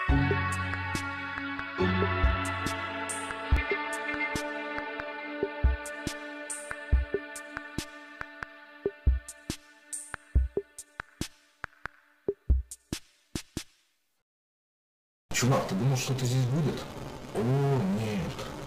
Чувак, ты думал, что это здесь будет? О, нет.